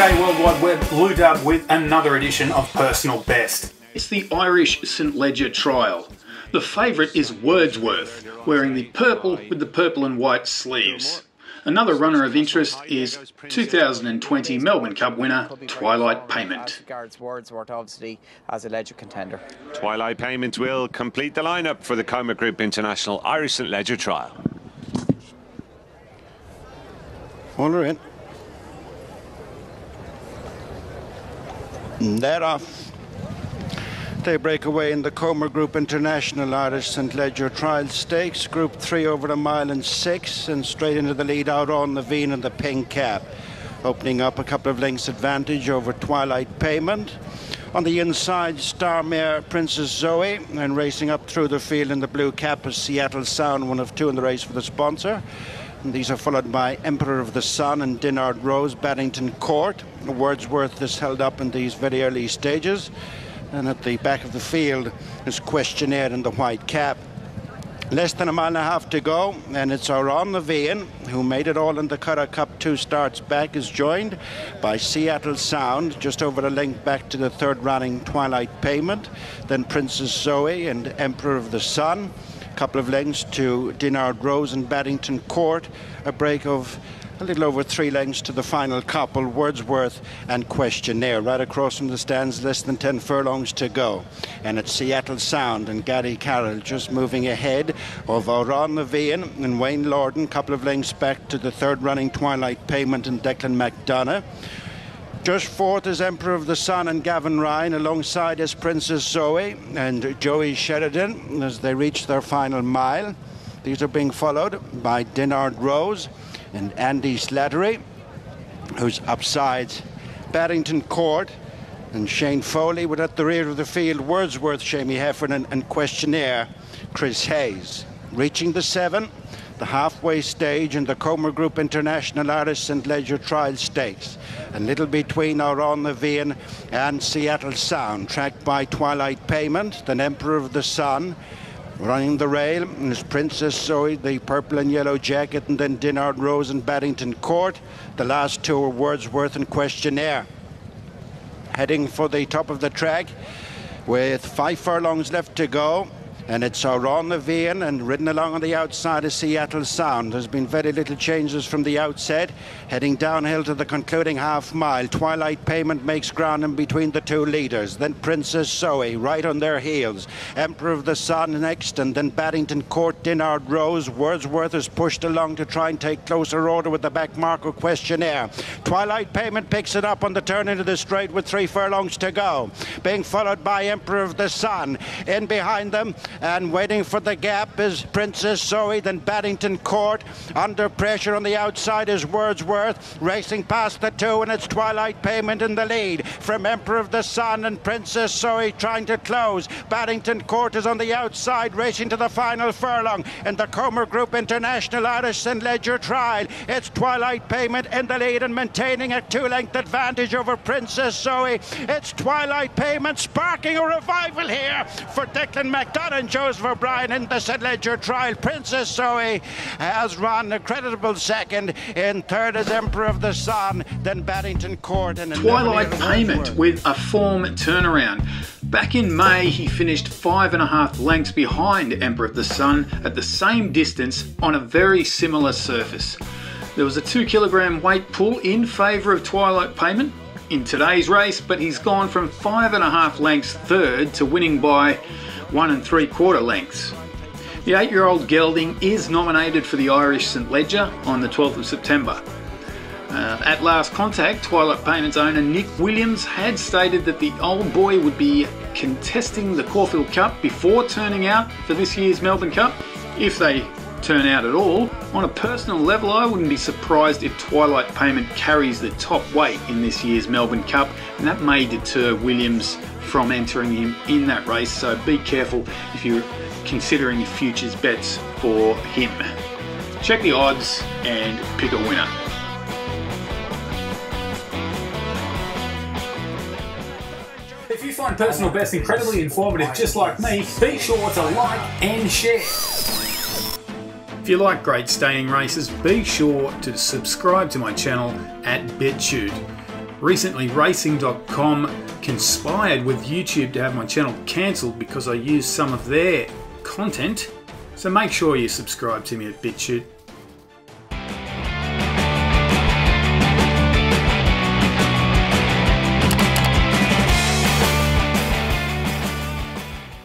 G'day World Wide Web, Lou Dub with another edition of Personal Best. It's the Irish St Leger Trial. The favourite is Wordsworth, wearing the purple with the purple and white sleeves. Another runner of interest is 2020 Melbourne Cup winner Twilight Payment. Regards Wordsworth obviously as a Leger contender. Twilight Payment will complete the lineup for the Coma Group International Irish St Leger Trial. Hold her in. And they're off. They break away in the Coma Group International Irish St Leger Trial Stakes. Group 3 over a mile and 6, and straight into the lead out on Naveen in the pink cap. Opening up a couple of lengths advantage over Twilight Payment. On the inside, Star Mare Princess Zoe, and racing up through the field in the blue cap is Seattle Sound, one of two in the race for the sponsor. And these are followed by Emperor of the Sun and Dinard Rose, Baddington Court. Wordsworth is held up in these very early stages. And at the back of the field is Questionnaire in the white cap. Less than a mile and a half to go, and it's Aron Naveen, who made it all in the Curragh Cup 2 starts back, is joined by Seattle Sound, just over a length back to the third running Twilight Payment, then Princess Zoe and Emperor of the Sun, a couple of lengths to Dinard Rose and Baddington Court, a break of a little over 3 lengths to the final couple, Wordsworth and Questionnaire. Right across from the stands, less than 10 furlongs to go. And it's Seattle Sound and Gary Carroll just moving ahead of Aron Naveen and Wayne Lorden, a couple of lengths back to the third running Twilight Payment and Declan McDonough. Just fourth is Emperor of the Sun and Gavin Ryan, alongside is Princess Zoe and Joey Sheridan as they reach their final mile. These are being followed by Dinard Rose and Andy Slattery, who's upside Baddington Court, and Shane Foley, with at the rear of the field Wordsworth, Shamie Heffernan and Questionnaire, Chris Hayes. Reaching the 7, the halfway stage in the Coma Group International Irish St Leger Trial Stakes. A little between Aron Naveen and Seattle Sound, tracked by Twilight Payment, then Emperor of the Sun. Running the rail is Princess Zoe, the purple and yellow jacket, and then Dinard Rose and Baddington Court. The last two are Wordsworth and Questionnaire. Heading for the top of the track with 5 furlongs left to go. And it's Aron Naveen, and ridden along on the outside is Seattle Sound. There's been very little changes from the outset. Heading downhill to the concluding half mile, Twilight Payment makes ground in between the two leaders. Then Princess Zoe right on their heels. Emperor of the Sun next, and then Baddington Court, Dinard Rose. Wordsworth is pushed along to try and take closer order with the back marker Questionnaire. Twilight Payment picks it up on the turn into the straight with 3 furlongs to go. Being followed by Emperor of the Sun. In behind them, and waiting for the gap is Princess Zoe, then Baddington Court. Under pressure on the outside is Wordsworth, racing past the 2, and it's Twilight Payment in the lead from Emperor of the Sun and Princess Zoe trying to close. Baddington Court is on the outside, racing to the final furlong in the Coma Group International Irish St Leger Trial. It's Twilight Payment in the lead and maintaining a 2-length advantage over Princess Zoe. It's Twilight Payment sparking a revival here for Declan McDonough and Joseph O'Brien in the St Leger Trial. Princess Zoe has run a creditable second. In third is Emperor of the Sun, then Baddington Court, and Twilight Payment with a form turnaround. Back in May, he finished 5.5 lengths behind Emperor of the Sun at the same distance on a very similar surface. There was a 2 kilogram weight pull in favour of Twilight Payment in today's race, but he's gone from 5.5 lengths third to winning by 1 3/4 lengths. The 8-year-old gelding is nominated for the Irish St Leger on the 12th of September. At last contact, Twilight Payment's owner Nick Williams had stated that the old boy would be contesting the Caulfield Cup before turning out for this year's Melbourne Cup, if they turn out at all. On a personal level, I wouldn't be surprised if Twilight Payment carries the top weight in this year's Melbourne Cup, and that may deter Williams from entering him in that race, so be careful if you're considering your futures bets for him. Check the odds and pick a winner. If you find Personal Best incredibly informative just like me, be sure to like and share. If you like great staying races, be sure to subscribe to my channel at BetTude. Recently, Racing.com conspired with YouTube to have my channel cancelled because I used some of their content. So make sure you subscribe to me at BitChute.